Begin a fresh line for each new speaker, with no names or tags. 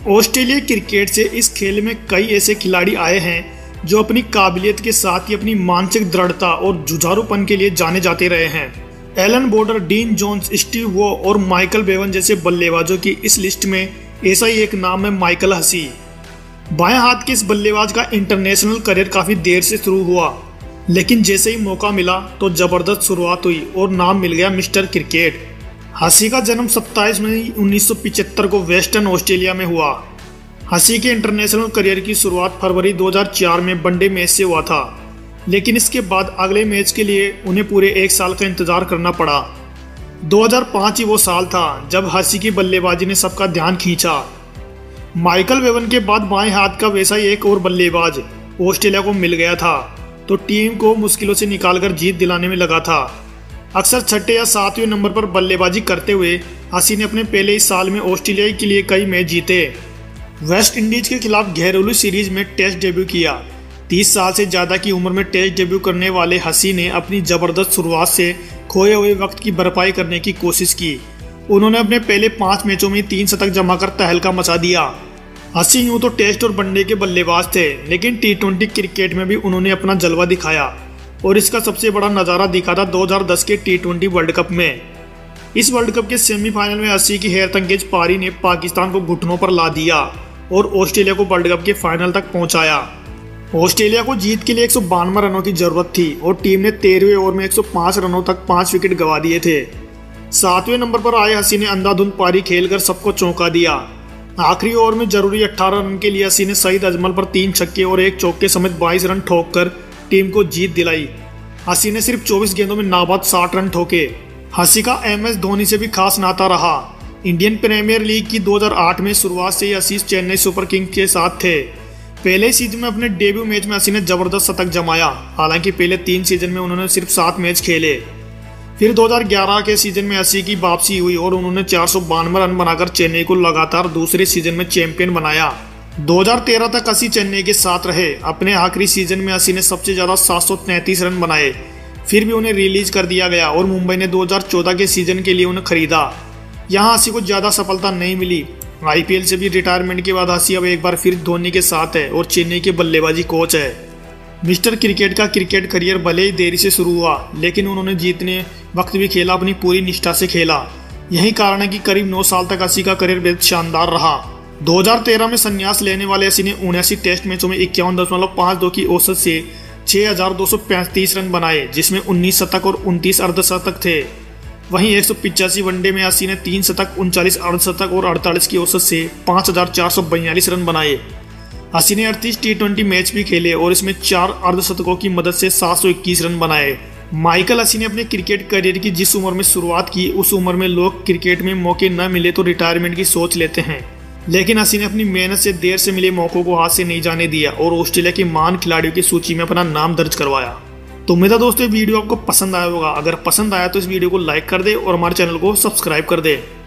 Australia cricket से इस खेल में कई ऐसे खिलाड़ी आए हैं जो अपनी काबिलियत के साथ ही अपनी मानसिक दृढ़ता और जुझारूपन के लिए जाने जाते रहे हैं। Allan Border, Dean Jones, Steve Waugh और माइकल बेवन जैसे बल्लेबाजों की इस लिस्ट में ऐसा ही एक नाम है माइकल हसी। बाएं हाथ के इस बल्लेबाज का इंटरनेशनल करियर काफी देर से शुरू हुआ, लेकिन जैसे ही मौका मिला तो जबरदस्त शुरुआत हुई और नाम मिल गया मिस्टर क्रिकेट। हसी का जन्म 27 मई 1975 को वेस्टर्न ऑस्ट्रेलिया में हुआ। हसी के इंटरनेशनल करियर की शुरुआत फरवरी 2004 में वनडे मैच से हुआ था, लेकिन इसके बाद अगले मैच के लिए उन्हें पूरे एक साल का इंतजार करना पड़ा। 2005 ही वो साल था जब हसी की बल्लेबाजी ने सबका ध्यान खींचा। माइकल बेवन के बाद बाएं हाथ का वैसा ही एक और बल्लेबाज ऑस्ट्रेलिया को मिल गया था, तो टीम को मुश्किलों से निकालकर जीत दिलाने में लगा था। अक्सर छठे या सातवें नंबर पर बल्लेबाजी करते हुए हसी ने अपने पहले ही साल में ऑस्ट्रेलिया के लिए कई मैच जीते। वेस्ट इंडीज के खिलाफ घरेलू सीरीज में टेस्ट डेब्यू किया। 30 साल से ज़्यादा की उम्र में टेस्ट डेब्यू करने वाले हसी ने अपनी ज़बरदस्त शुरुआत से खोए हुए वक्त की भरपाई करने की कोशिश की। उन्होंने अपने पहले 5 मैचों में 3 शतक जमाकर तहलका मचा दिया। हसी यूं तो टेस्ट और वनडे के बल्लेबाज थे, लेकिन T20 क्रिकेट में भी उन्होंने अपना जलवा दिखाया और इसका सबसे बड़ा नज़ारा दिखा था 2010 के T20 वर्ल्ड कप में। इस वर्ल्ड कप के सेमीफाइनल में हसी की हैरतअंगेज पारी ने पाकिस्तान को घुटनों पर ला दिया और ऑस्ट्रेलिया को वर्ल्ड कप के फाइनल तक पहुंचाया। ऑस्ट्रेलिया को जीत के लिए 192 रनों की जरूरत थी और टीम ने 13वें ओवर में 105 रनों तक 5 विकेट गंवा दिए थे। 7वें नंबर पर आए हसी ने अंधाधुंध पारी खेलकर सबको चौंका दिया। आखिरी ओवर में जरूरी 18 रन के लिए हसी ने सईद अजमल पर 3 छक्के और 1 चौके समेत 22 रन ठोककर टीम को जीत दिलाई। हसी ने सिर्फ 24 गेंदों में नाबाद 60 रन ठोके। हसी का MS धोनी से भी खास नाता रहा। इंडियन प्रीमियर लीग की 2008 में शुरुआत से ही हसी चेन्नई सुपर किंग्स के साथ थे। पहले सीजन में अपने डेब्यू मैच में हसी ने जबरदस्त शतक जमाया। हालांकि पहले 3 सीजन में उन्होंने सिर्फ 7 मैच खेले। फिर 2011 के सीजन में हसी की वापसी हुई और उन्होंने 492 रन बनाकर चेन्नई को लगातार दूसरे सीजन में चैंपियन बनाया। 2013 तक हसी चेन्नई के साथ रहे। अपने आखिरी सीजन में हसी ने सबसे ज्यादा 733 रन बनाए। फिर भी उन्हें रिलीज कर दिया गया और मुंबई ने 2014 के सीजन के लिए उन्हें खरीदा। यहाँ हसी को ज्यादा सफलता नहीं मिली। IPL से भी रिटायरमेंट के बाद हसी अब एक बार फिर धोनी के साथ है और चेन्नई के बल्लेबाजी कोच है। मिस्टर क्रिकेट का क्रिकेट करियर भले ही देरी से शुरू हुआ, लेकिन उन्होंने जीतने वक्त भी खेला अपनी पूरी निष्ठा से खेला। यही कारण है कि करीब 9 साल तक हसी का करियर बेहद शानदार रहा। 2013 में संन्यास लेने वाले हसी ने 79 टेस्ट मैचों में 51.52 की औसत से 6,235 रन बनाए, जिसमें 19 शतक और 29 अर्धशतक थे। वहीं 185 वनडे में हसी ने 3 शतक, 39 अर्धशतक और 48 की औसत से 5,442 रन बनाए। हसी ने 38 T20 मैच भी खेले और इसमें 4 अर्धशतकों की मदद से 721 रन बनाए। माइकल हसी ने अपने क्रिकेट करियर की जिस उम्र में शुरुआत की, उस उम्र में लोग क्रिकेट में मौके न मिले तो रिटायरमेंट की सोच लेते हैं, लेकिन हसी ने अपनी मेहनत से देर से मिले मौकों को हाथ से नहीं जाने दिया और ऑस्ट्रेलिया के महान खिलाड़ियों की सूची में अपना नाम दर्ज करवाया। तो उम्मीद है दोस्तों वीडियो आपको पसंद आया होगा। अगर पसंद आया तो इस वीडियो को लाइक कर दे और हमारे चैनल को सब्सक्राइब कर दे।